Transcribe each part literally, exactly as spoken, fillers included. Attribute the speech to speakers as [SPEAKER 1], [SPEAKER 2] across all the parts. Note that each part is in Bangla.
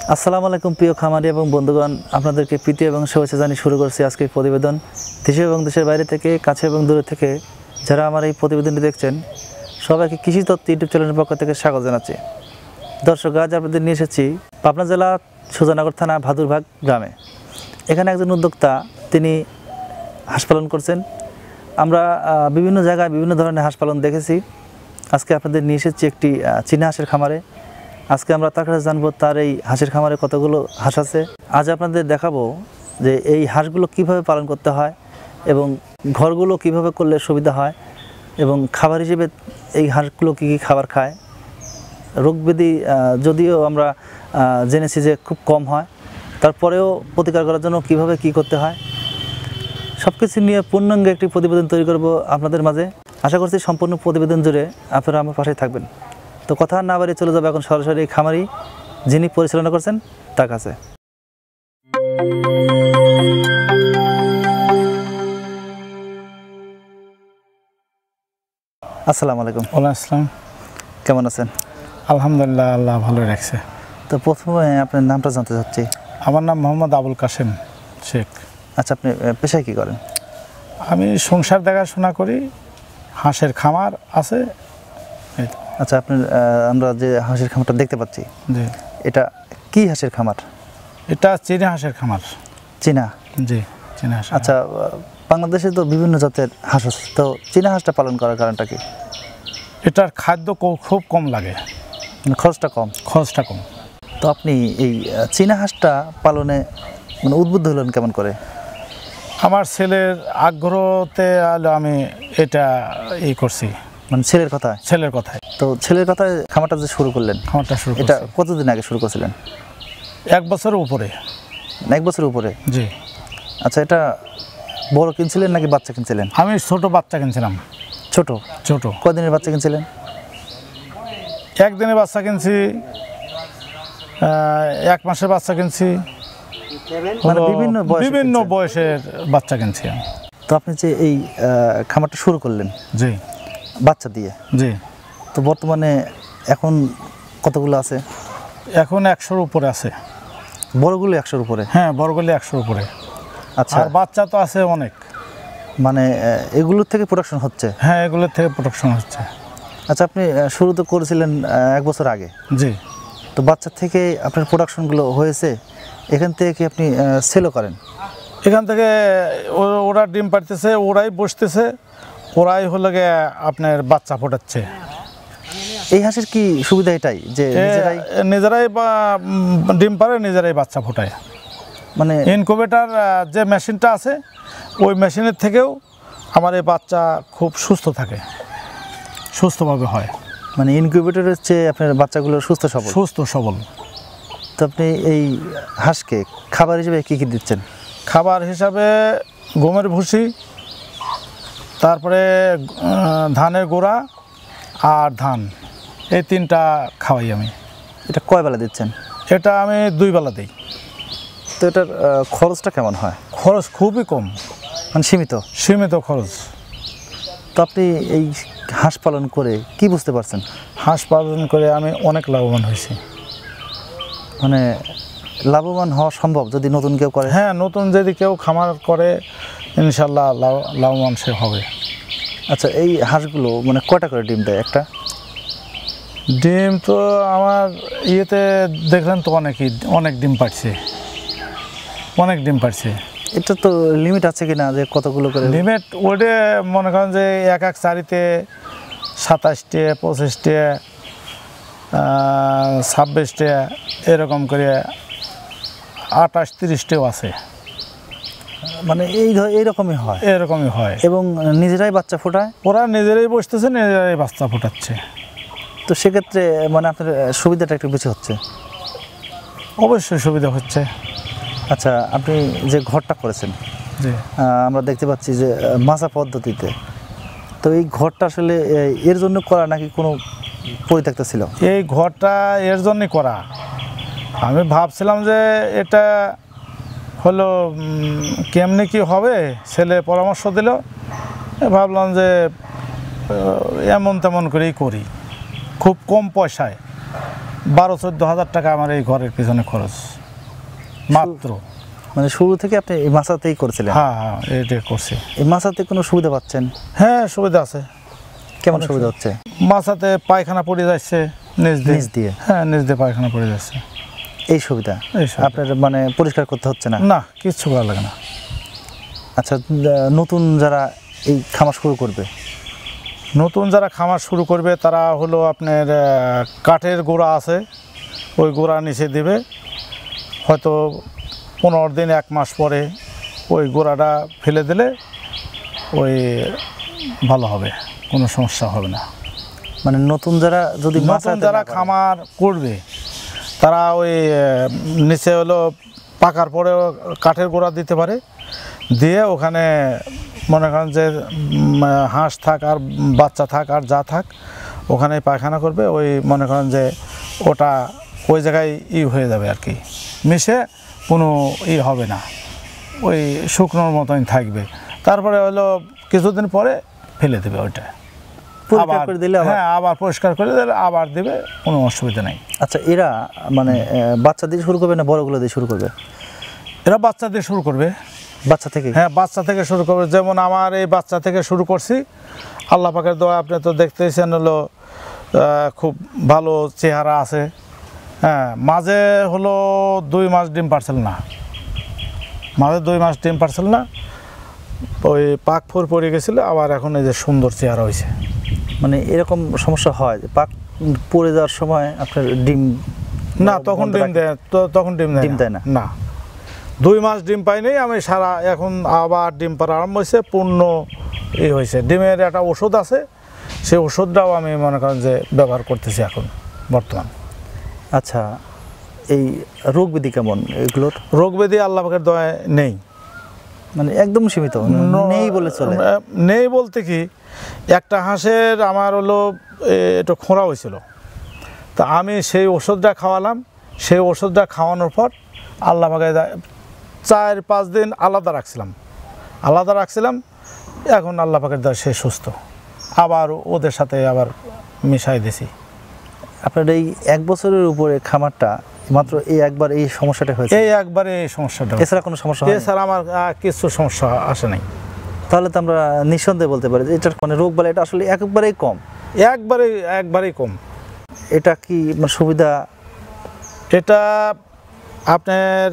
[SPEAKER 1] আসসালামু আলাইকুম প্রিয় খামারি এবং বন্ধুগণ, আপনাদেরকে প্রীতি এবং শুভেচ্ছা জানিয়ে শুরু করছি আজকের প্রতিবেদন। দেশে এবং দেশের বাইরে থেকে, কাছে এবং দূরে থেকে যারা আমার এই প্রতিবেদনটি দেখছেন, সবাইকে কৃষি তত্ত্ব ইউটিউব চ্যানেলের পক্ষ থেকে স্বাগত জানাচ্ছি। দর্শক, আজ আপনাদের নিয়ে এসেছি পাবনা জেলা সুজানগর থানা ভাদুরভাগ গ্রামে। এখানে একজন উদ্যোক্তা, তিনি হাঁস পালন করছেন। আমরা বিভিন্ন জায়গায় বিভিন্ন ধরনের হাঁস পালন দেখেছি। আজকে আপনাদের নিয়ে এসেছি একটি চীনা হাঁসের খামারে। আজকে আমরা তার কাছে জানবো তার এই হাঁসের খামারে কতগুলো হাঁস আছে। আজ আপনাদের দেখাবো যে এই হাঁসগুলো কিভাবে পালন করতে হয় এবং ঘরগুলো কিভাবে করলে সুবিধা হয় এবং খাবার হিসেবে এই হাঁসগুলো কী কী খাবার খায়। রোগব্যাধি যদিও আমরা জেনেছি যে খুব কম হয়, তারপরেও প্রতিকার করার জন্য কিভাবে কি করতে হয়, সব কিছু নিয়ে পূর্ণাঙ্গ একটি প্রতিবেদন তৈরি করব আপনাদের মাঝে। আশা করছি সম্পূর্ণ প্রতিবেদন জুড়ে আপনারা আমার পাশে থাকবেন। তো কথা না বাড়িয়ে চলে যাবে এখন সরাসরি খামারি যিনি পরিচালনা করছেন তার কাছে। আসসালামু আলাইকুম।
[SPEAKER 2] ওয়ালাইকুম আসসালাম।
[SPEAKER 1] কেমন আছেন?
[SPEAKER 2] আলহামদুলিল্লাহ, আল্লাহ ভালো রাখছে।
[SPEAKER 1] তো প্রথমে আপনার নামটা জানতে চাচ্ছি।
[SPEAKER 2] আমার নাম মোহাম্মদ আবুল কাশেম শেখ।
[SPEAKER 1] আচ্ছা, আপনি পেশায় কী করেন?
[SPEAKER 2] আমি সংসার দেখাশোনা করি, হাঁসের খামার আছে।
[SPEAKER 1] আচ্ছা, আপনার আমরা যে হাঁসের খামারটা দেখতে পাচ্ছি,
[SPEAKER 2] জি,
[SPEAKER 1] এটা কি হাঁসের খামার?
[SPEAKER 2] এটা চীনা হাঁসের খামার।
[SPEAKER 1] চীনা?
[SPEAKER 2] জি, চীনা হাঁস।
[SPEAKER 1] আচ্ছা, বাংলাদেশে তো বিভিন্ন জাতের হাঁস আছে, তো চীনা হাঁসটা পালন করার কারণটা কি?
[SPEAKER 2] এটার খাদ্য খুব কম লাগে,
[SPEAKER 1] মানে খরচটা কম।
[SPEAKER 2] খরচটা কম।
[SPEAKER 1] তো আপনি এই চীনা হাঁসটা পালনে মানে উদ্বুদ্ধ হলেন কেমন করে?
[SPEAKER 2] আমার ছেলের আগ্রহতে আমি এটা ই করছি।
[SPEAKER 1] মানে ছেলের কথায়?
[SPEAKER 2] ছেলের কথায়।
[SPEAKER 1] তো ছেলের কথায় খামারটা যে শুরু করলেন,
[SPEAKER 2] খামারটা শুরু
[SPEAKER 1] এটা কতদিন আগে শুরু করেছিলেন?
[SPEAKER 2] এক বছরের উপরে।
[SPEAKER 1] এক বছরের উপরে?
[SPEAKER 2] জি।
[SPEAKER 1] আচ্ছা, এটা বড় কিনছিলেন নাকি বাচ্চা কিনছিলেন?
[SPEAKER 2] আমি ছোট বাচ্চা কিনছিলাম।
[SPEAKER 1] ছোট?
[SPEAKER 2] ছোট।
[SPEAKER 1] কদিনের বাচ্চা কিনছিলেন?
[SPEAKER 2] একদিনের বাচ্চা কিনছি, এক মাসের বাচ্চা কিনছি,
[SPEAKER 1] মানে বিভিন্ন
[SPEAKER 2] বিভিন্ন বয়সের বাচ্চা কিনছি।
[SPEAKER 1] তো আপনি যে এই খামারটা শুরু করলেন,
[SPEAKER 2] জি,
[SPEAKER 1] বাচ্চা দিয়ে,
[SPEAKER 2] জি,
[SPEAKER 1] তো বর্তমানে এখন কতগুলো আছে?
[SPEAKER 2] এখন একশোর উপরে আছে।
[SPEAKER 1] বড়গুলো একশোর উপরে?
[SPEAKER 2] হ্যাঁ, বড়গুলো একশোর উপরে।
[SPEAKER 1] আচ্ছা,
[SPEAKER 2] আর বাচ্চা তো আছে অনেক।
[SPEAKER 1] মানে এগুলোর থেকে প্রোডাকশন হচ্ছে?
[SPEAKER 2] হ্যাঁ, এগুলোর থেকে প্রোডাকশন হচ্ছে।
[SPEAKER 1] আচ্ছা, আপনি শুরু তো করেছিলেন এক বছর আগে।
[SPEAKER 2] জি।
[SPEAKER 1] তো বাচ্চা থেকে আপনার প্রোডাকশনগুলো হয়েছে, এখান থেকে কি আপনি সেলও করেন?
[SPEAKER 2] এখান থেকে ওরা ডিম পাড়তেছে, ওরাই বসতেছে, ওরাই হলো গিয়ে আপনার বাচ্চা ফোটাচ্ছে।
[SPEAKER 1] এই হাঁসের কি সুবিধা এটাই যে নিজেরাই
[SPEAKER 2] নিজেরাই বা ডিম পাড়ে, নিজেরাই বাচ্চা ফোটায়। মানে ইনকিউবেটর যে মেশিনটা আছে, ওই মেশিনের থেকেও আমার এই বাচ্চা খুব সুস্থ থাকে, সুস্থভাবে হয়।
[SPEAKER 1] মানে ইনকিউবেটরের চেয়ে আপনার বাচ্চাগুলো সুস্থ সবল?
[SPEAKER 2] সুস্থ সবল।
[SPEAKER 1] তো আপনি এই হাঁসকে খাবার হিসেবে কী কী দিচ্ছেন?
[SPEAKER 2] খাবার হিসাবে গমের ভুসি, তারপরে ধানের গোড়া আর ধান, এই তিনটা খাওয়াই আমি।
[SPEAKER 1] এটা কয় বেলা দিচ্ছেন?
[SPEAKER 2] এটা আমি দুই বেলা দিই।
[SPEAKER 1] তো এটার খরচটা কেমন হয়?
[SPEAKER 2] খরচ খুবই কম,
[SPEAKER 1] মানে সীমিত?
[SPEAKER 2] সীমিত খরচ।
[SPEAKER 1] তো আপনি এই হাঁস পালন করে কি বুঝতে পারছেন?
[SPEAKER 2] হাঁস পালন করে আমি অনেক লাভবান হয়েছি।
[SPEAKER 1] মানে লাভবান হওয়া সম্ভব যদি নতুন কেউ করে?
[SPEAKER 2] হ্যাঁ, নতুন যদি কেউ খামার করে ইনশাল্লাহ লাভবান সে হবে।
[SPEAKER 1] আচ্ছা, এই হাঁসগুলো মানে কয়টা করে ডিম দেয় একটা?
[SPEAKER 2] ডিম তো আমার ইয়েতে দেখলেন তো অনেকই, অনেক ডিম পাচ্ছে, অনেক ডিম পাচ্ছে।
[SPEAKER 1] এটা তো লিমিট আছে কি না যে কতগুলো করে?
[SPEAKER 2] লিমিট ওটা মনে করেন যে এক এক চারিতে সাতাশটে, পঁচিশটে, ছাব্বিশটে, এরকম করে আঠাশ তিরিশটেও আছে।
[SPEAKER 1] মানে এই এইরকমই হয়?
[SPEAKER 2] এরকমই হয়।
[SPEAKER 1] এবং নিজেরাই বাচ্চা ফোটায়?
[SPEAKER 2] ওরা নিজেরাই বসতেছে, নিজেরাই বাচ্চা ফোটাচ্ছে।
[SPEAKER 1] তো সেক্ষেত্রে মানে আপনার সুবিধাটা একটু বেশি হচ্ছে?
[SPEAKER 2] অবশ্যই সুবিধা হচ্ছে।
[SPEAKER 1] আচ্ছা, আপনি যে ঘরটা করেছেন,
[SPEAKER 2] জি,
[SPEAKER 1] আমরা দেখতে পাচ্ছি যে মাচা পদ্ধতিতে, তো এই ঘরটা আসলে এর জন্য করা নাকি কোনো পরিত্যক্ত ছিল?
[SPEAKER 2] এই ঘরটা এর জন্যই করা। আমি ভাবছিলাম যে এটা হলো কেমনি কি হবে, ছেলে পরামর্শ দিল, ভাবলাম যে এমন তেমন করেই করি, খুব কম পয়সায় বারো চোদ্দ হাজার টাকা আমার এই ঘরের পিছনে খরচ মাত্র।
[SPEAKER 1] মানে শুরু থেকে আপনি এই মাছাতেই করছিলেন?
[SPEAKER 2] হ্যাঁ হ্যাঁ এটা করছি।
[SPEAKER 1] এই মাছাতে কোনো সুবিধা পাচ্ছেন?
[SPEAKER 2] হ্যাঁ সুবিধা আছে।
[SPEAKER 1] কেমন সুবিধা হচ্ছে?
[SPEAKER 2] মাছাতে পায়খানা পড়ে যাচ্ছে নিচ দিয়ে।
[SPEAKER 1] নিচ দিয়ে?
[SPEAKER 2] হ্যাঁ নিচ দিয়ে পায়খানা পড়ে যাচ্ছে।
[SPEAKER 1] এই সুবিধা আপনার মানে পরিষ্কার করতে হচ্ছে না?
[SPEAKER 2] না, কিচ্ছু করা লাগে না।
[SPEAKER 1] আচ্ছা, নতুন যারা এই খামার শুরু করবে,
[SPEAKER 2] নতুন যারা খামার শুরু করবে তারা হলো আপনার কাঠের গোড়া আছে, ওই গোড়া নিচে দিবে, হয়তো পনেরো দিন এক মাস পরে ওই গোড়াটা ফেলে দিলে ওই ভালো হবে, কোনো সমস্যা হবে না।
[SPEAKER 1] মানে নতুন যারা যদি
[SPEAKER 2] নতুন যারা খামার করবে তারা ওই নিচে হলো পাকার পরে কাঠের গোড়া দিতে পারে, দিয়ে ওখানে মনে করেন যে হাঁস থাক আর বাচ্চা থাক আর যা থাক ওখানে পায়খানা করবে, ওই মনে করেন যে ওটা ওই জায়গায় ই হয়ে যাবে আর কি, মিশে কোনো ই হবে না, ওই শুকনোর মতন থাকবে। তারপরে হলো কিছুদিন পরে ফেলে দেবে ওইটা,
[SPEAKER 1] পরিষ্কার করে দিলে
[SPEAKER 2] হ্যাঁ আবার পরিষ্কার করে দিলে আবার দেবে, কোনো অসুবিধা নেই।
[SPEAKER 1] আচ্ছা, এরা মানে বাচ্চা দিয়ে শুরু করবে না বড়গুলো দিয়ে শুরু করবে?
[SPEAKER 2] এরা বাচ্চা দিয়ে শুরু করবে।
[SPEAKER 1] বাচ্চা থেকে?
[SPEAKER 2] হ্যাঁ বাচ্চা থেকে শুরু করবে। যেমন আমার এই বাচ্চা থেকে শুরু করছি, আল্লাহ পাকের দোয়া আপনি তো দেখতেছেন হলো খুব ভালো চেহারা আছে। হ্যাঁ মাঝে হলো দুই মাস ডিম পারছিল না, মাঝে দুই মাস ডিম পারছিল না, ওই পাক ফোর পড়ে গেছিলো, আবার এখন এই যে সুন্দর চেহারা হয়েছে।
[SPEAKER 1] মানে এরকম সমস্যা হয় যে পাক পড়ে যাওয়ার সময় আপনার ডিম?
[SPEAKER 2] না তখন ডিম দেয়, তখন ডিম
[SPEAKER 1] ডিম দেয় না।
[SPEAKER 2] না, দুই মাস ডিম পাইনি আমি সারা, এখন আবার ডিম পাড়া আরম্ভ হয়েছে, পূর্ণ এই হয়েছে। ডিমের একটা ওষুধ আছে, সেই ওষুধটাও আমি মনে করেন যে ব্যবহার করতেছি এখন বর্তমান।
[SPEAKER 1] আচ্ছা, এই রোগ ব্যাধি কেমন এগুলোর?
[SPEAKER 2] রোগ ব্যাধি আল্লাহ পাকের দয়ায় নেই,
[SPEAKER 1] মানে একদম সীমিত নেই বলে চলে?
[SPEAKER 2] নেই বলতে কি, একটা হাঁসের আমার হলো একটু খোঁড়া হয়েছিল, তা আমি সেই ওষুধটা খাওয়ালাম, সেই ওষুধটা খাওয়ানোর পর আল্লাহ পাকে চার পাঁচ দিন আলাদা রাখছিলাম, আলাদা রাখছিলাম এখন আল্লাহ পাকের দ্বারা সে সুস্থ, আবার ওদের সাথে আবার মিশাই দিছি।
[SPEAKER 1] আপনার এই এক বছরের উপরে খামারটা মাত্র এই একবার এই সমস্যাটা হয়েছে?
[SPEAKER 2] এই একবারে এই সমস্যাটা,
[SPEAKER 1] এছাড়া কোনো সমস্যা?
[SPEAKER 2] এছাড়া আমার কিছু সমস্যা আসে নাই।
[SPEAKER 1] তাহলে তো আমরা নিঃসন্দেহে বলতে পারি যে এটার মানে রোগ বালা এটা আসলে একবারেই কম?
[SPEAKER 2] একবারে একবারেই কম।
[SPEAKER 1] এটা কি মানে সুবিধা?
[SPEAKER 2] এটা আপনার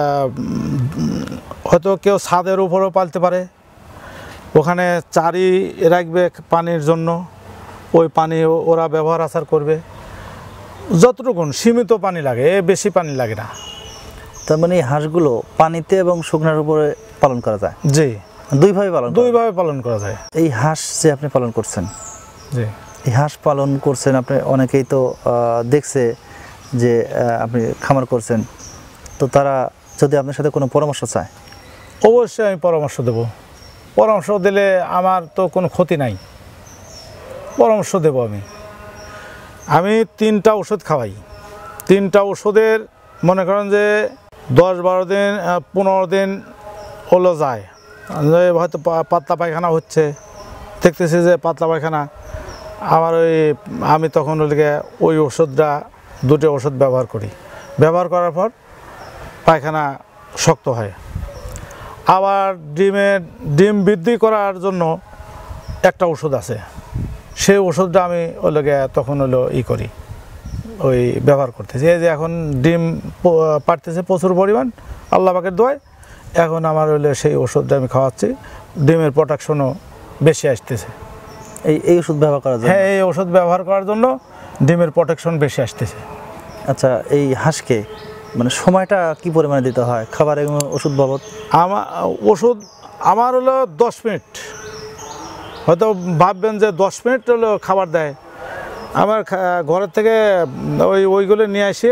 [SPEAKER 2] হয়তো কেউ ছাদের উপরেও পালতে পারে, ওখানে চারি রাখবে পানির জন্য, ওই পানি ওরা ব্যবহার আচার করবে, যতটুকু সীমিত পানি লাগে, এ বেশি পানি লাগে না।
[SPEAKER 1] তার মানে এই হাঁসগুলো পানিতে এবং শুকনার উপরে পালন করা যায়?
[SPEAKER 2] জি,
[SPEAKER 1] দুইভাবে পালন
[SPEAKER 2] দুইভাবে পালন করা যায়।
[SPEAKER 1] এই হাঁস যে আপনি পালন করছেন,
[SPEAKER 2] জি
[SPEAKER 1] এই হাঁস পালন করছেন আপনি, অনেকেই তো দেখছে যে আপনি খামার করছেন, তো তারা যদি আপনার সাথে কোনো পরামর্শ চায়?
[SPEAKER 2] অবশ্যই আমি পরামর্শ দেব, পরামর্শ দিলে আমার তো কোনো ক্ষতি নাই, পরামর্শ দেব আমি। আমি তিনটা ওষুধ খাওয়াই, তিনটা ওষুধের মনে করেন যে দশ বারো দিন পনেরো দিন হলো যায়, হয়তো পাতলা পায়খানা হচ্ছে, দেখতেছি যে পাতলা পায়খানা, আমার ওই আমি তখন ওদিকে ওই ওষুধটা দুটো ওষুধ ব্যবহার করি, ব্যবহার করার পর পায়খানা শক্ত হয়। আবার ডিমের ডিম বৃদ্ধি করার জন্য একটা ওষুধ আছে, সেই ওষুধটা আমি ওইগুলো তখন হলো ই করি, ওই ব্যবহার করতেছি। এই যে এখন ডিম পাড়তেছে প্রচুর পরিমাণ আল্লাহ পাকের দোয়ায়, এখন আমার হইলে সেই ওষুধটা আমি খাওয়াচ্ছি, ডিমের প্রোডাকশনও বেশি আসতেছে।
[SPEAKER 1] এই এই ওষুধ ব্যবহার করার জন্য?
[SPEAKER 2] হ্যাঁ এই ওষুধ ব্যবহার করার জন্য ডিমের প্রোটেকশন বেশি আসতেছে।
[SPEAKER 1] আচ্ছা, এই হাঁসকে মানে সময়টা কি পরিমাণে দিতে হয় খাবার এবং ওষুধ বাবদ?
[SPEAKER 2] আমার ওষুধ আমার হলো দশ মিনিট, হয়তো ভাববেন যে দশ মিনিট হলো খাবার দেয়, আমার ঘরের থেকে ওই ওইগুলো নিয়ে এসে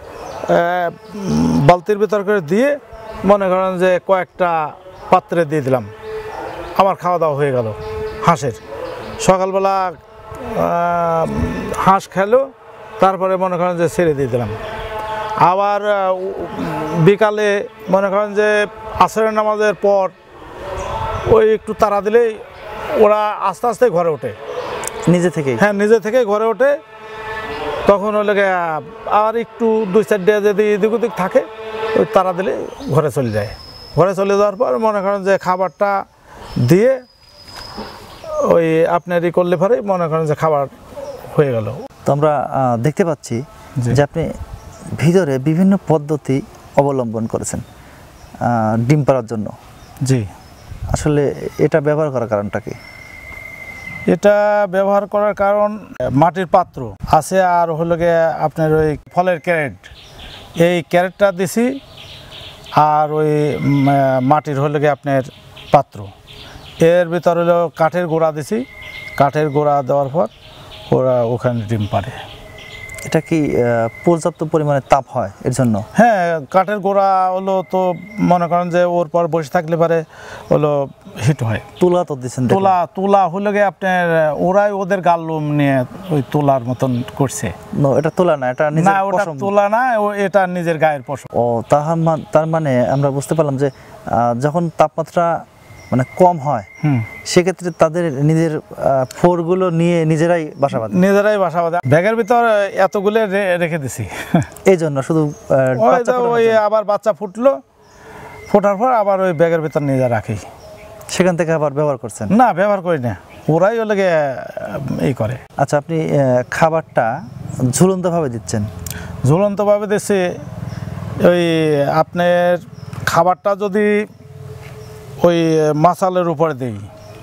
[SPEAKER 2] বালতির ভিতর করে দিয়ে মনে করেন যে কয়েকটা পাত্রে দিয়ে দিলাম, আমার খাওয়া দাওয়া হয়ে গেল। হাঁসের সকালবেলা হাঁস খেলো, তারপরে মনে করেন যে ছেড়ে দিয়ে দিলাম, আবার বিকালে মনে করেন যে আসরের নামাজের পর ওই একটু তাড়া দিলেই ওরা আস্তে আস্তে ঘরে ওঠে
[SPEAKER 1] নিজে থেকেই।
[SPEAKER 2] হ্যাঁ নিজে থেকে ঘরে ওঠে, তখন হলে গিয়ে আর একটু দুই চারটে যদি এদিক ওদিক থাকে ওই তারা দিলে ঘরে চলে যায়। ঘরে চলে যাওয়ার পর মনে করেন যে খাবারটা দিয়ে ওই আপনার ই করলে পরে মনে করেন যে খাবার হয়ে গেল।
[SPEAKER 1] তো আমরা আহ, দেখতে পাচ্ছি যে আপনি ভিতরে বিভিন্ন পদ্ধতি অবলম্বন করেছেন আহ, ডিম পাড়ার জন্য।
[SPEAKER 2] জি,
[SPEAKER 1] আসলে এটা ব্যবহার করার কারণটা কি?
[SPEAKER 2] এটা ব্যবহার করার কারণ মাটির পাত্র আছে আর হলো গিয়ে আপনার ওই ফলের ক্যারেট, এই ক্যারেটটা দিছি আর ওই উম, মাটির হলো গিয়ে আপনার পাত্র, এর ভিতর হলো কাঠের গোড়া দিছি। কাঠের গোড়া দেওয়ার পর ওরা ওখানে ডিম পাড়ে।
[SPEAKER 1] এটা কি আহ, পর্যাপ্ত পরিমাণে তাপ হয় এর জন্য?
[SPEAKER 2] হ্যাঁ, কাঠের গোড়া হলো তো মনে করেন যে ওর পর বসে থাকলে পারে হলো হিট হয়।
[SPEAKER 1] তুলা তো দিচ্ছেন,
[SPEAKER 2] তুলা তুলা হলো গিয়ে আপনার ওরাই ওদের গালুম নিয়ে ওই তুলার মতন করছে।
[SPEAKER 1] এটা তুলা না, এটা
[SPEAKER 2] না,
[SPEAKER 1] নিজের
[SPEAKER 2] ওটা
[SPEAKER 1] পশম।
[SPEAKER 2] তুলা না, ও এটা নিজের গায়ের পশম।
[SPEAKER 1] ও তাহার মান- তার মানে আমরা বুঝতে পারলাম যে আহ, যখন তাপমাত্রা মানে কম হয়
[SPEAKER 2] হুম,
[SPEAKER 1] সেক্ষেত্রে তাদের নিজের ফোরগুলো নিয়ে নিজেরাই বাসা বাঁধে।
[SPEAKER 2] নিজেরাই বাসা বাঁধে। ব্যাগের ভিতর এতগুলো রে- রেখে দিছি।
[SPEAKER 1] এই জন্য শুধু আহ,
[SPEAKER 2] ওই
[SPEAKER 1] বাচ্চা
[SPEAKER 2] যে
[SPEAKER 1] ফোটানোর
[SPEAKER 2] ওই
[SPEAKER 1] জন্য।
[SPEAKER 2] আবার বাচ্চা ফুটলো, ফোটার পর আবার ওই ব্যাগের ভিতর নিজে রাখি।
[SPEAKER 1] সেখান থেকে আবার ব্যবহার করছেন?
[SPEAKER 2] না, ব্যবহার করি না, ওরাই ওলে গিয়ে এই করে।
[SPEAKER 1] আচ্ছা, আপনি আহ, খাবারটা ঝুলন্তভাবে দিচ্ছেন?
[SPEAKER 2] ঝুলন্তভাবে দিচ্ছে ওই আপনার খাবারটা যদি ওই মাসালের উপরে দেই,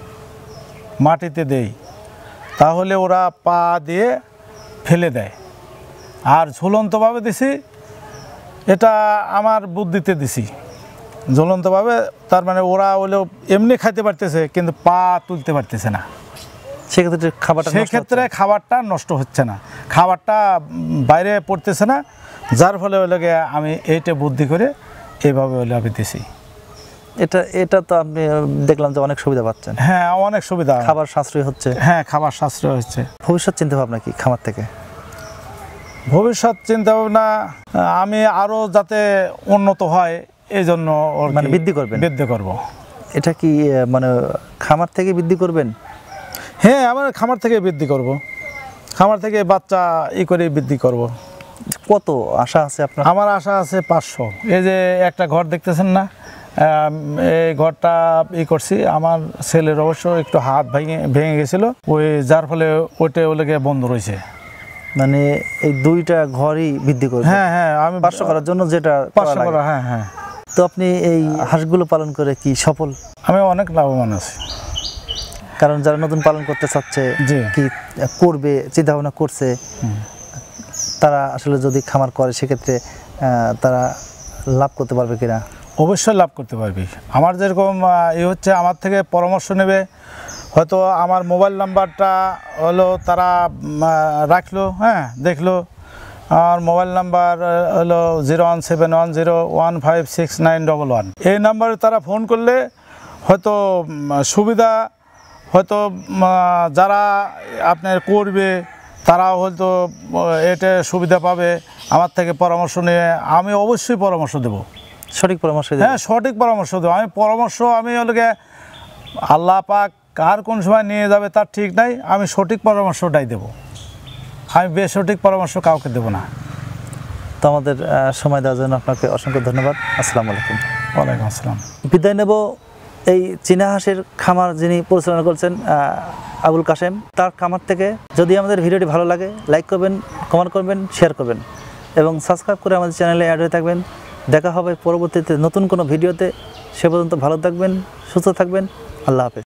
[SPEAKER 2] মাটিতে দেই, তাহলে ওরা পা দিয়ে ফেলে দেয়। আর ঝুলন্তভাবে দিছি এটা আমার বুদ্ধিতে দিছি ঝুলন্তভাবে, তার মানে ওরা হলেও এমনি খাইতে পারতেছে কিন্তু পা তুলতে পারতেছে না।
[SPEAKER 1] সেক্ষেত্রে খাবারটা নষ্ট
[SPEAKER 2] সেক্ষেত্রে
[SPEAKER 1] হচ্ছে?
[SPEAKER 2] খাবারটা নষ্ট হচ্ছে না, খাবারটা বাইরে পড়তেছে না, যার ফলে হলে গিয়ে আমি এইটা বুদ্ধি করে এইভাবে হলে আমি দিছি।
[SPEAKER 1] এটা এটা তো আপনি আহ, দেখলাম যে অনেক সুবিধা পাচ্ছেন।
[SPEAKER 2] হ্যাঁ, অনেক সুবিধা,
[SPEAKER 1] খাবার সাশ্রয় হচ্ছে।
[SPEAKER 2] হ্যাঁ, খাবার সাশ্রয় হচ্ছে।
[SPEAKER 1] ভবিষ্যৎ চিন্তা ভাবনা কি খামার থেকে?
[SPEAKER 2] ভবিষ্যৎ চিন্তা ভাবনা আমি আরও যাতে উন্নত হয় এই জন্য ওর
[SPEAKER 1] মানে
[SPEAKER 2] কি
[SPEAKER 1] বৃদ্ধি করবেন?
[SPEAKER 2] বৃদ্ধি করব।
[SPEAKER 1] এটা কি আহ, মানে খামার থেকে বৃদ্ধি করবেন?
[SPEAKER 2] হ্যাঁ, আমার খামার থেকে বৃদ্ধি করব, খামার থেকে বাচ্চা ই করে বৃদ্ধি করব।
[SPEAKER 1] কত আশা আছে আপনার?
[SPEAKER 2] আমার আশা আছে পাঁচশো। এই যে একটা ঘর দেখতেছেন না, আম, এই ঘরটা ই করছি, আমার ছেলের অবশ্য একটু হাত ভেঙে ভেঙে গেছিল, ওই যার ফলে ওইটা ওলেগে বন্ধ রয়েছে।
[SPEAKER 1] মানে এই দুইটা ঘরই বৃদ্ধি করবে?
[SPEAKER 2] হ্যাঁ হ্যাঁ, আমি
[SPEAKER 1] পাঁচশো করার জন্য যেটা করা
[SPEAKER 2] পাঁচশো
[SPEAKER 1] লাগে।
[SPEAKER 2] করা, হ্যাঁ হ্যাঁ।
[SPEAKER 1] তো আপনি এই হাঁসগুলো পালন করে কি সফল?
[SPEAKER 2] আমি অনেক লাভবান আছি।
[SPEAKER 1] কারণ যারা নতুন পালন করতে চাচ্ছে,
[SPEAKER 2] জি।
[SPEAKER 1] কি করবে চিন্তা ভাবনা করছে, তারা আসলে যদি খামার করে সেক্ষেত্রে আহ, তারা লাভ করতে পারবে কিনা?
[SPEAKER 2] অবশ্যই লাভ করতে পারবি। আমার যেরকম ই হচ্ছে, আমার থেকে পরামর্শ নেবে, হয়তো আমার মোবাইল নাম্বারটা হলো তারা উম, রাখলো, হ্যাঁ দেখলো, আমার মোবাইল নাম্বার হলো zero one seven one zero one five six nine double one. এই নাম্বারে তারা ফোন করলে হয়তো উম, সুবিধা, হয়তো উম, যারা আপনার করবে তারাও হয়তো আহ, এটা সুবিধা পাবে। আমার থেকে পরামর্শ নিয়ে আমি অবশ্যই পরামর্শ দেবো,
[SPEAKER 1] সঠিক পরামর্শ দিন।
[SPEAKER 2] হ্যাঁ সঠিক পরামর্শ দেবো। আমি পরামর্শ আমি ওদেরকে, আল্লাহ পাক কার কোন সময় নিয়ে যাবে তার ঠিক নাই, আমি সঠিক পরামর্শটাই দেবো, আমি বেসঠিক পরামর্শ কাউকে দেবো না।
[SPEAKER 1] তো আমাদের আহ, সময় দেওয়ার জন্য আপনাকে অসংখ্য ধন্যবাদ। আসসালামু আলাইকুম।
[SPEAKER 2] ওয়ালাইকুম আসসালাম।
[SPEAKER 1] বিদায় নেব এই চীনা হাঁসের খামার যিনি পরিচালনা করছেন আহ, আবুল কাশেম, তার খামার থেকে। যদি আমাদের ভিডিওটি ভালো লাগে লাইক করবেন, কমেন্ট করবেন, শেয়ার করবেন এবং সাবস্ক্রাইব করে আমাদের চ্যানেলে অ্যাড হয়ে থাকবেন। দেখা হবে পরবর্তীতে নতুন কোনো ভিডিওতে। সে পর্যন্ত ভালো থাকবেন, সুস্থ থাকবেন। আল্লাহ হাফেজ।